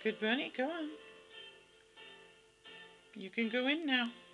Good bunny, go on. You can go in now.